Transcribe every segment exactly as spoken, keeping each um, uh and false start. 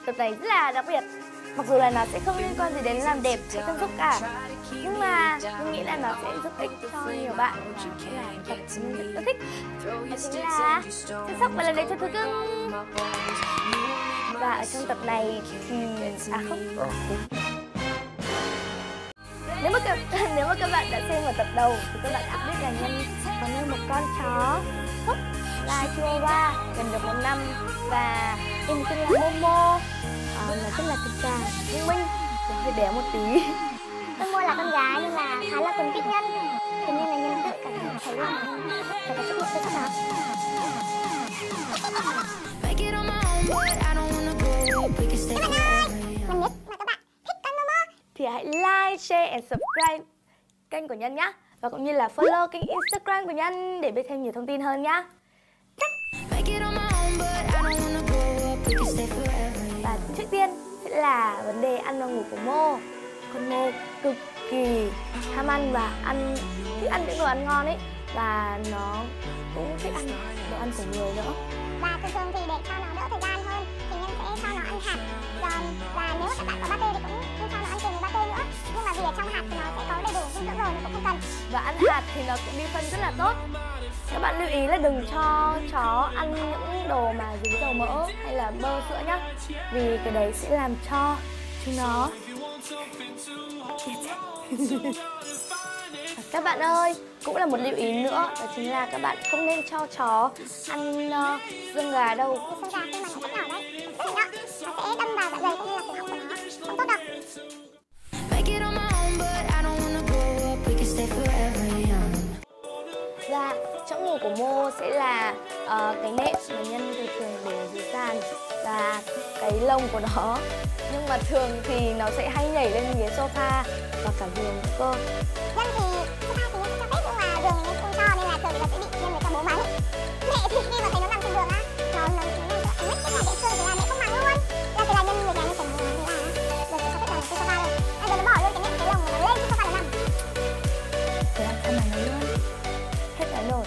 tập này rất là đặc biệt. Mặc dù là nó sẽ không liên quan gì đến làm đẹp hay chăm sóc cả, nhưng mà mình nghĩ là nó sẽ giúp ích cho nhiều bạn và là tập mình rất thích. Đó chính là chăm sóc và làm đẹp cho thú cưng. Và ở trong tập này thì à không. Nếu mà các, nếu mà các bạn đã xem vào tập đầu thì các bạn đã biết là Nhân có nuôi một con chó Phúc là Chihuahua gần được một năm và tên tên là Momo. À, nó rất là thực thà, thông minh, hơi béo một tí. Momo là con gái nhưng mà khá là quấn quýt Nhân, thế nên là Nhân tự cảm thấy là Nhân phải có trách nhiệm chăm sóc nó. Các bạn ơi, mình biết mà các bạn thích con Momo thì hãy like, share and subscribe kênh của Nhân nhé. Và cũng như là follow kênh Instagram của Nhân để biết thêm nhiều thông tin hơn nhá. Và trước tiên sẽ là vấn đề ăn và ngủ của Mô. Con Mô cực kỳ ham ăn và ăn thích ăn những đồ ăn ngon ấy. Và nó cũng thích ăn đồ ăn của người nữa. Và thường thường thì để cho nó đỡ thời gian hơn thì Nhân sẽ cho nó ăn hạt giòn. Và nếu mà các bạn có pate thì cũng nên cho nó ăn cùng với pate nữa. Nhưng mà vì ở trong hạt thì nó sẽ có đầy đủ dinh dưỡng rồi, nó cũng không cần. Và ăn hạt thì nó cũng đi phân rất là tốt. Các bạn lưu ý là đừng cho chó ăn những đồ mà dính dầu mỡ hay là bơ sữa nhá. Vì cái đấy sẽ làm cho chúng nó các bạn ơi, cũng là một lưu ý nữa, đó chính là các bạn không nên cho chó ăn uh, xương gà đâu. Xương gà khi mà nó rất nhỏ đấy, rất là nhọn, nó sẽ đâm vào dạ dày cũng như là cổ họng của nó, không tốt đâu. Và chỗ ngủ của Mô sẽ là uh, cái nệm mà Nhân thì thường để ở dưới sàn và cái lông của nó. Nhưng mà thường thì nó sẽ hay nhảy lên ghế sofa và cả giường nữa cơ. Nhân thì sofa thì Nhân sẽ cho phép nhưng mà giường Nhân không cho nên là thường nó sẽ bị Nhân phải cho bố mắng. Mẹ thì khi mà thấy nó nằm trên giường á, nó nó nó nó rất là dễ thương, thế là mẹ không mắng luôn. Là thế là Nhân người nhà Nhân phải nói là giờ cho phép nằm trên sofa luôn. Bây giờ nó bỏ luôn cái nệm cái lồng nó lên trên sofa nó nằm. Thế làm sao mà nó luôn hết cái nổi.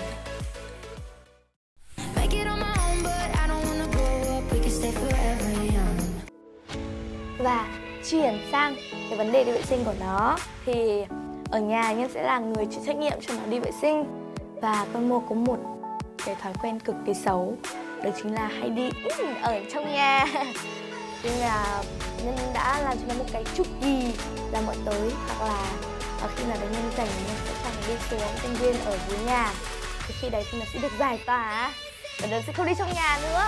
Và chuyển sang cái vấn đề đi vệ sinh của nó thì ở nhà Nhân sẽ là người chịu trách nhiệm cho nó đi vệ sinh. Và con Mô có một cái thói quen cực kỳ xấu, đó chính là hay đi ở trong nhà. Nên là Nhân đã làm cho nó một cái chu kỳ là mọi tới hoặc là ở khi nào đấy Nhân rảnh Nhân sẽ cho nó đi xuống công viên ở dưới nhà. Thì khi đấy thì nó sẽ được giải tỏa và nó sẽ không đi trong nhà nữa.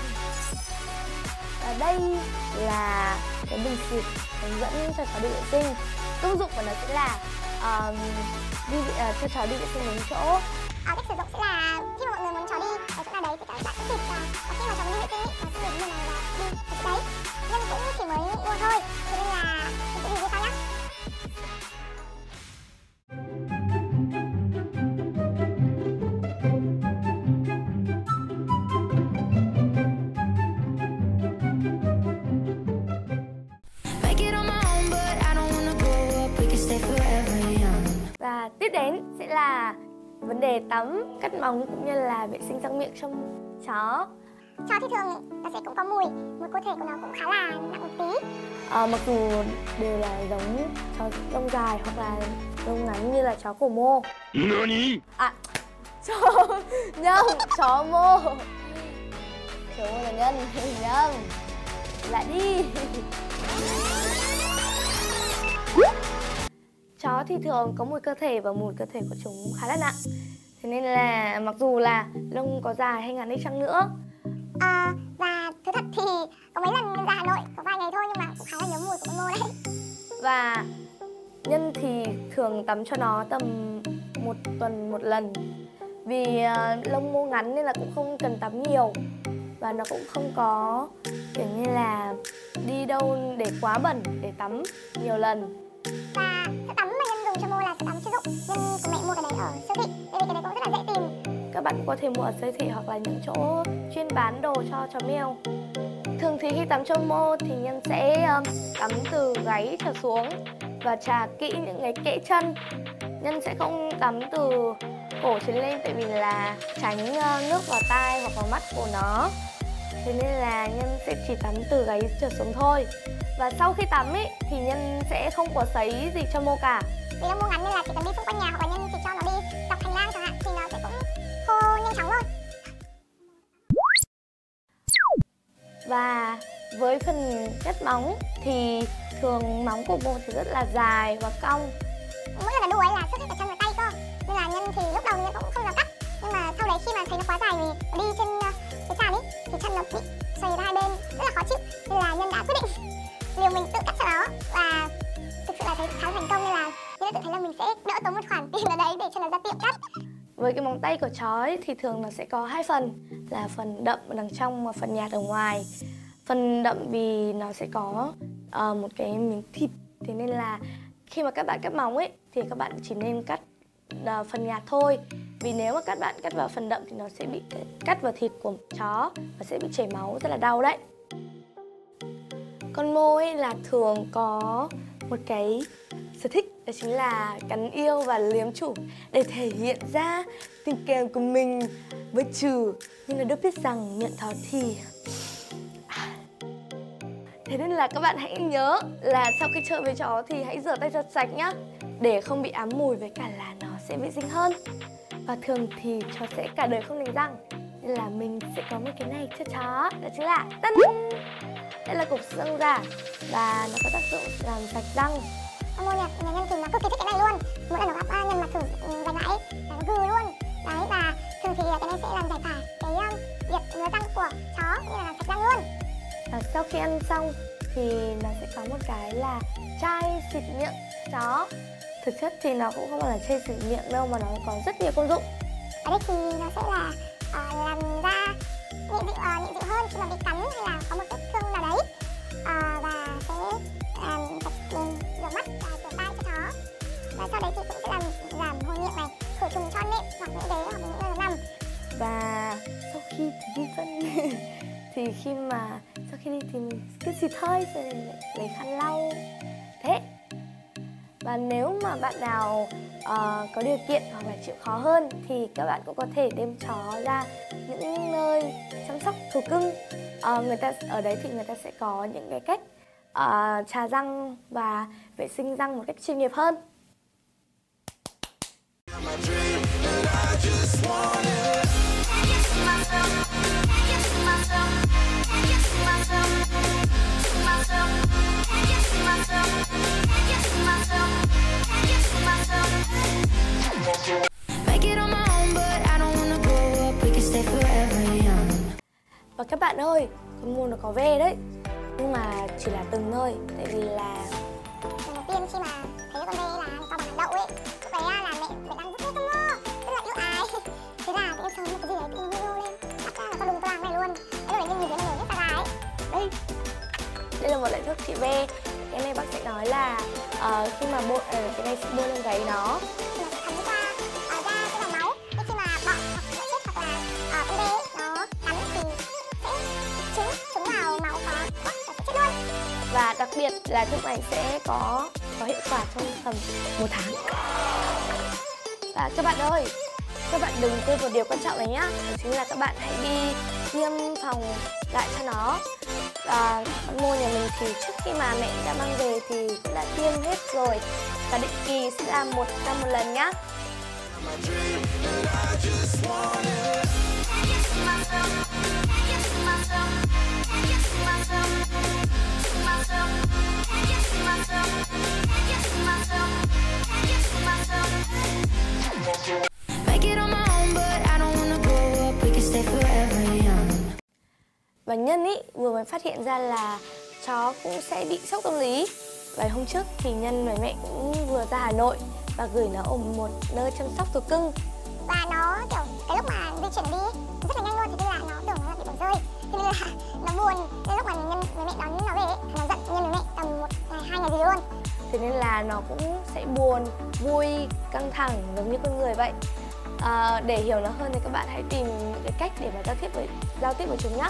Và đây là cái bình xịt hướng dẫn cho cháu đi vệ sinh. Công dụng của nó sẽ là uh, đi uh, cho cháu đi vệ sinh đúng chỗ. À, cách sử dụng sẽ là khi mà mọi người muốn cháu đi ở chỗ nào đấy thì các bạn cứ xịt vào. Và khi mà cháu đi vệ sinh ý, nó sẽ như này là đi ở chỗ đấy. Nhưng cũng chỉ mới mua thôi, cho nên là mình sẽ review sau nhé. Và tiếp đến sẽ là vấn đề tắm, cắt móng cũng như là vệ sinh răng miệng trong chó. Chó thì thường nó sẽ cũng có mùi, mùi cơ thể của nó cũng khá là nặng một tí. À, mặc dù đều là giống chó lông dài hoặc là lông ngắn như là chó của Mô. Nani? À, chó nhầm, chó Mô. Chó Mô là Nhân, nhầm. Lại đi. Chó thì thường có mùi cơ thể và mùi cơ thể của chúng khá là nặng. Thế nên là mặc dù là lông có dài hay ngắn đi chăng nữa. À, và thứ thật thì có mấy lần Nhân ra Hà Nội có vài ngày thôi nhưng mà cũng khá là nhớ mùi của con Mô đấy. Và Nhân thì thường tắm cho nó tầm một tuần một lần. Vì uh, lông Mô ngắn nên là cũng không cần tắm nhiều. Và nó cũng không có kiểu như là đi đâu để quá bẩn để tắm nhiều lần. Và sữa tắm mà Nhân dùng cho Mô là sữa tắm chuyên dụng. Nhân của mẹ mua cái đấy ở siêu thị, tại vì cái đấy cũng rất là dễ tìm. Các bạn cũng có thể mua ở siêu thị hoặc là những chỗ chuyên bán đồ cho chó mèo. Thường thì khi tắm cho Mô thì Nhân sẽ um, tắm từ gáy trở xuống và chà kỹ những cái kẽ chân. Nhân sẽ không tắm từ cổ trở lên tại vì là tránh uh, nước vào tai hoặc vào mắt của nó. Thế nên là Nhân sẽ chỉ tắm từ gáy trở xuống thôi. Và sau khi tắm ấy thì Nhân sẽ không có sấy gì cho Mô cả. Vì nó Mô ngắn nên là chỉ cần đi xung quanh nhà hoặc là Nhân chỉ cho nó đi dọc hành lang chẳng hạn thì nó sẽ cũng khô nhanh chóng thôi. Và với phần cắt móng thì thường móng của Mô thì rất là dài và cong. Mỗi lần là đuổi là xuất hết cả chân và tay cơ. Nên là Nhân thì lúc đầu Nhân cũng không dám cắt. Nhưng mà sau đấy khi mà thấy nó quá dài vì đi trên cái sàn ấy thì chân nó bị xoay ra hai bên rất là khó chịu. Nên là Nhân đã quyết định liều mình tự cắt cho nó. Và thực sự là thấy khá là thành công nên là Nhân đã tự thấy là mình sẽ đỡ tốn một khoản tiền ở đấy để cho nó ra tiệm cắt. Với cái móng tay của chó ấy, thì thường nó sẽ có hai phần, là phần đậm ở đằng trong và phần nhạt ở ngoài. Phần đậm vì nó sẽ có uh, một cái miếng thịt, thế nên là khi mà các bạn cắt móng ấy thì các bạn chỉ nên cắt uh, phần nhạt thôi. Vì nếu mà các bạn cắt vào phần đậm thì nó sẽ bị cắt vào thịt của chó và sẽ bị chảy máu, rất là đau đấy. Con Mô ấy là thường có một cái sở thích, đó chính là cắn yêu và liếm chủ để thể hiện ra tình cảm của mình với Trừ. Nhưng mà được biết rằng nhận thỏ thì... Thế nên là các bạn hãy nhớ là sau khi chơi với chó thì hãy rửa tay thật sạch nhá, để không bị ám mùi với cả là nó sẽ vệ sinh hơn. Và thường thì chó sẽ cả đời không đánh răng, nên là mình sẽ có một cái này cho chó, đó chính là tân. Đây là cục răng giả và nó có tác dụng làm sạch răng. Mô nhà, nhà Nhân thì nó cực kỳ thích cái này luôn. Mỗi lần nó gặp Nhân mà thử vành lại là nó gừ luôn. Đấy, và thường thì cái này sẽ làm giải tỏa cái um, việc ngứa răng của chó, như là làm sạch răng luôn. Và sau khi ăn xong thì nó sẽ có một cái là chai xịt miệng cho chó. Thực chất thì nó cũng không phải là chai xịt miệng đâu, mà nó có rất nhiều công dụng. Ở đây thì nó sẽ là uh, làm ra nhẹ dịu, uh, nhẹ dịu hơn khi mà bị cắn hay là có một vết thương nào đấy. Uh, và sẽ làm sạch um, rửa mắt và rửa tay cho chó. Và sau đấy thì cũng sẽ làm giảm hồi miệng này, khử trùng cho nệm hoặc những đấy hoặc những nơi nó nằm. Và sau khi thì đi phân thì khi mà sau khi đi thì mình cứ xịt hơi rồi lấy khăn lau. Thế. Và nếu mà bạn nào uh, có điều kiện hoặc là chịu khó hơn thì các bạn cũng có thể đem chó ra những nơi chăm sóc thú cưng. Uh, người ta ở đấy thì người ta sẽ có những cái cách uh, chà răng và vệ sinh răng một cách chuyên nghiệp hơn. Và các bạn ơi, con Mô nó có ve đấy, nhưng mà chỉ là từng thôi, tại vì là lần đầu tiên khi mà thấy con ve là to bằng đậu ấy, lúc đấy là mẹ mẹ đang rất thích con Mô, rất là yêu ái. Thế là tự nhiên sớm một cái gì đấy tự nhiên Mô lên, bắt ra là con đùng to bằng này luôn. Thế lúc đấy nhìn thấy nó nổi hết da gà ấy. Đây, đây là một loại thuốc trị ve. Cái này bác sĩ nói là uh, khi mà bôi, uh, cái này sẽ bôi lên gáy nó. Thì nó sẽ thấm qua uh, da cái dòng máu. Thế khi mà bọ hoặc mũi chết hoặc là uh, con ve ấy, nó cắn thì sẽ trúng trúng vào máu có và sẽ chết luôn. Và đặc biệt là thuốc này sẽ có có hiệu quả trong tầm một tháng. Và các bạn ơi, các bạn đừng quên một điều quan trọng này nhá, đó chính là các bạn hãy đi tiêm phòng lại cho nó. À, con Mô nhà mình thì trước khi mà mẹ đã mang về thì cũng đã tiêm hết rồi, và định kỳ sẽ làm một năm một lần nhá. Và Nhân ý vừa mới phát hiện ra là chó cũng sẽ bị sốc tâm lý. Vài hôm trước thì Nhân với mẹ cũng vừa ra Hà Nội và gửi nó ở một nơi chăm sóc thú cưng. Và nó kiểu cái lúc mà di chuyển đi rất là nhanh luôn, thế nên là nó tưởng nó là bị bỏ rơi. Thế nên là nó buồn. Nên lúc mà Nhân với mẹ đón nó về ấy, nó giận Nhân với mẹ tầm một ngày, hai ngày gì luôn. Thế nên là nó cũng sẽ buồn, vui, căng thẳng giống như con người vậy. À, để hiểu nó hơn thì các bạn hãy tìm những cái cách để mà giao tiếp với giao tiếp với chúng nhé.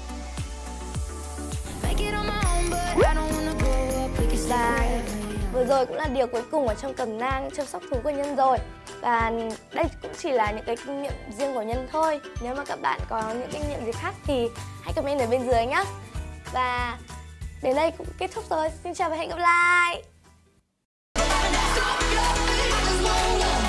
Và vừa rồi cũng là điều cuối cùng ở trong cẩm nang chăm sóc thú của Nhân rồi. Và đây cũng chỉ là những cái kinh nghiệm riêng của Nhân thôi. Nếu mà các bạn có những kinh nghiệm gì khác thì hãy comment ở bên dưới nhé. Và đến đây cũng kết thúc rồi. Xin chào và hẹn gặp lại.